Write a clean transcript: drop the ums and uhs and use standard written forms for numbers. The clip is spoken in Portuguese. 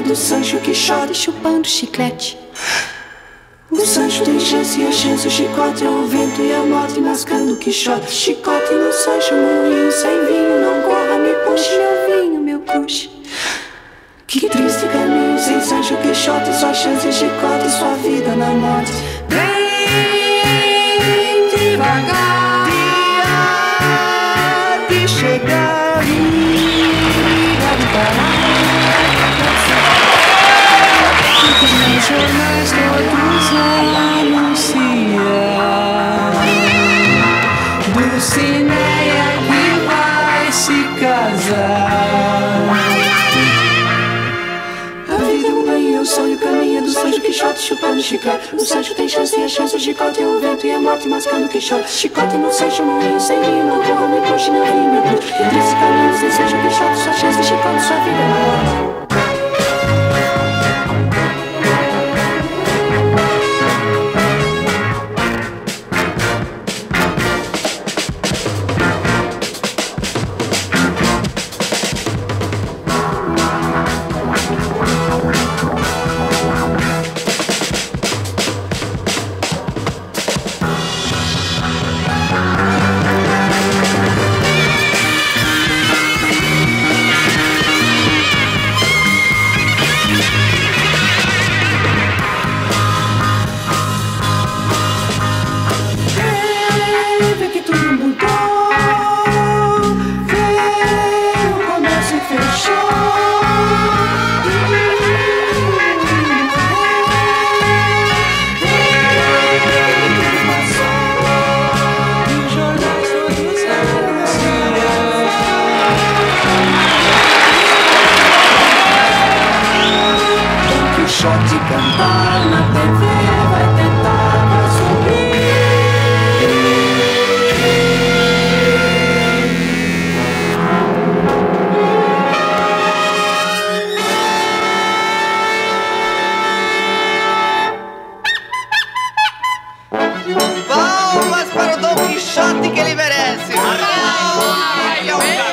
do Sancho Quixote chupando chiclete. O Sancho tem chance e a chance, o chicote é o vento e a morte mascando o Quixote. Chicote no Sancho, moinho sem vinho, não corra, me puxe meu vinho, meu crush. Que triste caminho sem Sancho Quixote, sua chance, chicote, sua vida na morte. Bem devagar, dia de chegar, dia de parar. Nos jornais todos anunciam Dulcinea que vai se casar. A vida é um banho, é o sonho, o caminho do Sancho Quixote chupando chiclete. O Sancho tem chance e a chance, o chicote é o vento e a morte mascando o Quixote. Chicote no Sancho, moinho sem vinho, não corra, me puxe, meu vinho, meu puxe. Que triste caminho sem Sancho Quixote, sua chance, chicote, sua vida na morte. Quixote cantar na TV, vai tentar subir. Palmas para o Dom Quixote que ele merece!